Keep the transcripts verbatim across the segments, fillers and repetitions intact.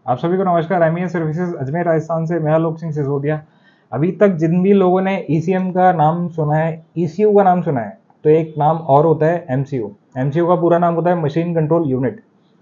आप सभी को नमस्कार। एमईएस सर्विसेज अजमेर राजस्थान से मैं आलोक सिंह सिसोदिया। अभी तक जिन भी लोगों ने ईसीएम का नाम सुना है, ईसीयू का नाम सुना है, तो एक नाम और होता है एमसीयू। एमसीयू का पूरा नाम होता है मशीन कंट्रोल यूनिट।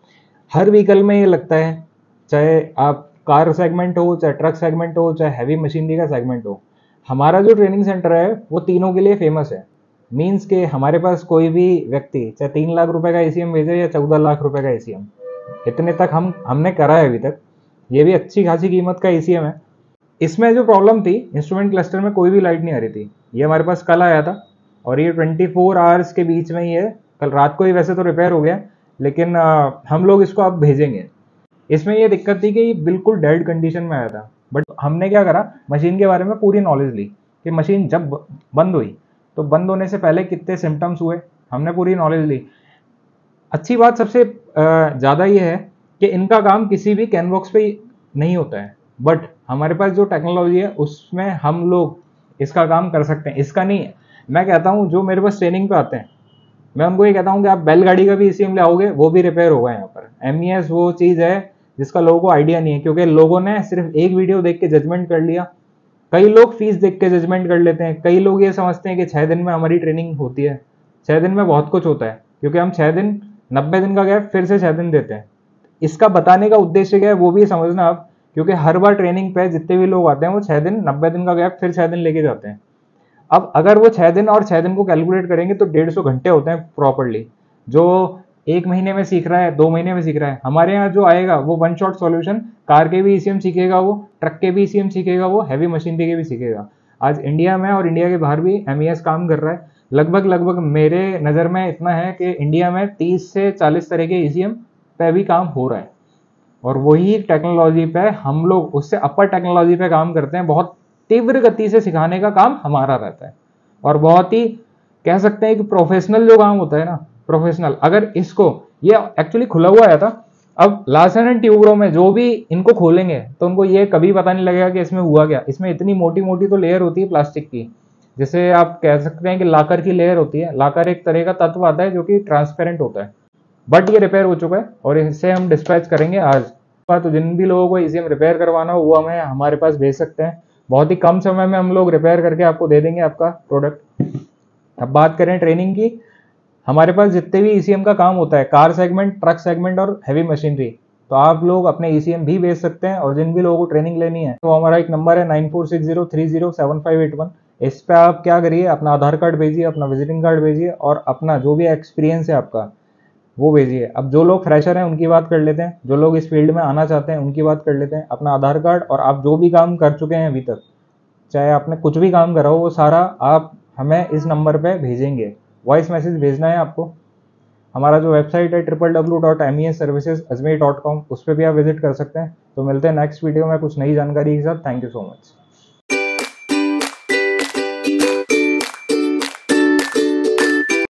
हर व्हीकल में ये लगता है, चाहे आप कार सेगमेंट हो, चाहे ट्रक सेगमेंट हो, चाहे हैवी मशीनरी का सेगमेंट हो। हमारा जो ट्रेनिंग सेंटर है वो तीनों के लिए फेमस है। मीन्स के हमारे पास कोई भी व्यक्ति चाहे तीन लाख रुपए का एसीएम भेजे या चौदह लाख रुपए का एसीएम, इतने तक हम हमने करा है अभी तक। ये भी अच्छी खासी कीमत का एसीएम है। इसमें जो प्रॉब्लम थी, इंस्ट्रूमेंट क्लस्टर में कोई भी लाइट नहीं आ रही थी। ये हमारे पास कल आया था और ये ट्वेंटी फोर आवर्स के बीच में ही है। कल रात को ही वैसे तो रिपेयर हो गया, लेकिन आ, हम लोग इसको अब भेजेंगे। इसमें ये दिक्कत थी कि ये बिल्कुल डेड कंडीशन में आया था। बट हमने क्या करा, मशीन के बारे में पूरी नॉलेज ली कि मशीन जब बंद हुई तो बंद होने से पहले कितने सिम्टम्स हुए, हमने पूरी नॉलेज ली। अच्छी बात सबसे ज़्यादा ये है कि इनका काम किसी भी कैनबॉक्स पे नहीं होता है, बट हमारे पास जो टेक्नोलॉजी है उसमें हम लोग इसका काम कर सकते हैं। इसका नहीं है, मैं कहता हूँ जो मेरे पास ट्रेनिंग पे आते हैं, मैं उनको ये कहता हूँ कि आप बैलगाड़ी का भी ईसीएम ले आओगे, वो भी रिपेयर होगा यहाँ पर। एमईएस वो चीज़ है जिसका लोगों को आइडिया नहीं है, क्योंकि लोगों ने सिर्फ एक वीडियो देख के जजमेंट कर लिया। कई लोग फीस देख के जजमेंट कर लेते हैं। कई लोग ये समझते हैं कि छः दिन में हमारी ट्रेनिंग होती है। छः दिन में बहुत कुछ होता है, क्योंकि हम छः दिन नब्बे दिन का गैप फिर से छः दिन देते हैं। इसका बताने का उद्देश्य क्या है वो भी समझना आप, क्योंकि हर बार ट्रेनिंग पे जितने भी लोग आते हैं वो छः दिन नब्बे दिन का गैप फिर छः दिन लेके जाते हैं। अब अगर वो छः दिन और छः दिन को कैलकुलेट करेंगे तो डेढ़ सौ घंटे होते हैं प्रॉपरली। जो एक महीने में सीख रहा है, दो महीने में सीख रहा है, हमारे यहाँ जो आएगा वो वन शॉट सॉल्यूशन। कार के भी ईसीएम सीखेगा वो, ट्रक के भी ईसीएम सीखेगा वो, हैवी मशीनरी के भी सीखेगा। आज इंडिया में और इंडिया के बाहर भी एमईएस काम कर रहा है। लगभग लगभग मेरे नज़र में इतना है कि इंडिया में तीस से चालीस तरह के ईसीएम पे भी काम हो रहा है, और वही टेक्नोलॉजी पे हम लोग उससे अपर टेक्नोलॉजी पे काम करते हैं। बहुत तीव्र गति से सिखाने का काम हमारा रहता है, और बहुत ही कह सकते हैं कि प्रोफेशनल जो काम होता है ना, प्रोफेशनल। अगर इसको, ये एक्चुअली खुला हुआ आया था, अब लार्सन एंड ट्यूब्रो में जो भी इनको खोलेंगे तो उनको ये कभी पता नहीं लगेगा कि इसमें हुआ क्या। इसमें इतनी मोटी मोटी तो लेयर होती है प्लास्टिक की, जैसे आप कह सकते हैं कि लाकर की लेयर होती है। लाकर एक तरह का तत्व आता है जो कि ट्रांसपेरेंट होता है, बट ये रिपेयर हो चुका है और इसे हम डिस्पैच करेंगे आज। तो जिन भी लोगों को ईसीएम रिपेयर करवाना हो वो हमें हमारे पास भेज सकते हैं। बहुत ही कम समय में हम लोग रिपेयर करके आपको दे देंगे आपका प्रोडक्ट। अब बात करें ट्रेनिंग की, हमारे पास जितने भी ईसीएम का काम होता है, कार सेगमेंट, ट्रक सेगमेंट और हैवी मशीनरी, तो आप लोग अपने ईसीएम भी भेज सकते हैं। और जिन भी लोगों को ट्रेनिंग लेनी है तो हमारा एक नंबर है nine four six zero three zero seven five eight one. इस पर आप क्या करिए, अपना आधार कार्ड भेजिए, अपना विजिटिंग कार्ड भेजिए और अपना जो भी एक्सपीरियंस है आपका वो भेजिए। अब जो लोग फ्रेशर हैं उनकी बात कर लेते हैं, जो लोग इस फील्ड में आना चाहते हैं उनकी बात कर लेते हैं। अपना आधार कार्ड और आप जो भी काम कर चुके हैं अभी तक, चाहे आपने कुछ भी काम करा हो, वो सारा आप हमें इस नंबर पे भेजेंगे। वॉइस मैसेज भेजना है आपको। हमारा जो वेबसाइट है triple W dot M E S services Ajmer dot com, उस पर भी आप विजिट कर सकते हैं। तो मिलते हैं नेक्स्ट वीडियो में कुछ नई जानकारी के साथ। Thank you so much.